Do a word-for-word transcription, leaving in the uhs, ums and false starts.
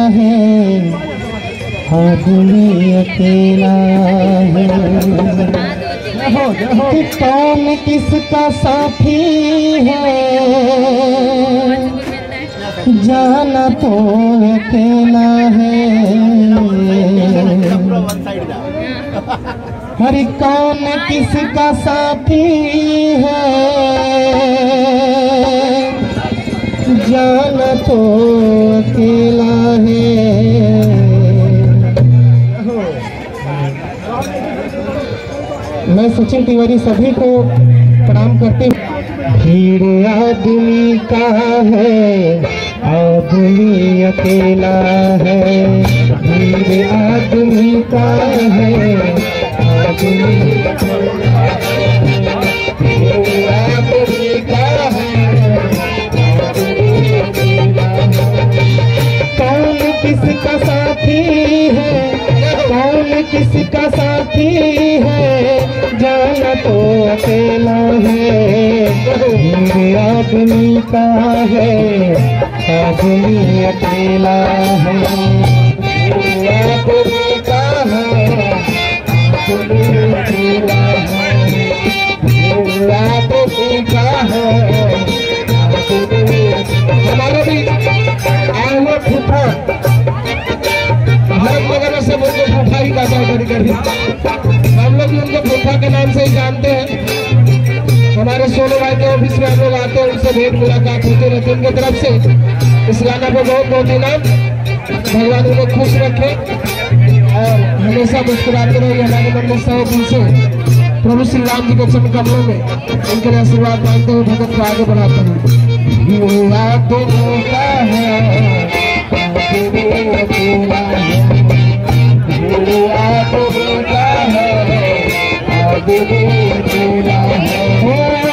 है, आदमी अकेला है। कि कौन किसका साथी है, जाना तो अकेला है। हर कौन किसका साथी है, जाना तो अकेला है। मैं सचिन तिवारी सभी को प्रणाम करते हूँ। भीड़ आदमी का है, आदमी अकेला है। भीड़ आदमी का है, आदमी अकेला है। भीड़ आदमी का है, आदमी अकेला है। कौन किसका साथी है, कौन किसका साथी है, जाना तो अकेला है। भीड़ आदमी का है, आदमी अकेला है। भीड़ आदमी का है, आदमी अकेला है। भीड़ आदमी का है, हमारा भी आलो फूफा वगैरह सब उनको फूफा ही कहता है। कभी कभी हम लोग भी उनको फूफा के नाम से ही जानते हैं। हमारे सोनू भाई के ऑफिस में हम लोग आते हैं, उनसे भेंट मुलाकात होती रहती है। उनकी तरफ से इस गाना को बहुत बहुत इनाम। भगवान उनको खुश रखे और हमेशा मुस्कुराते रहे। हमारे मन में सौ दिल से प्रभु श्री राम जी के चरण कमलों में उनके लिए आशीर्वाद मांगते हुए भगत को आगे बढ़ाते हैं। है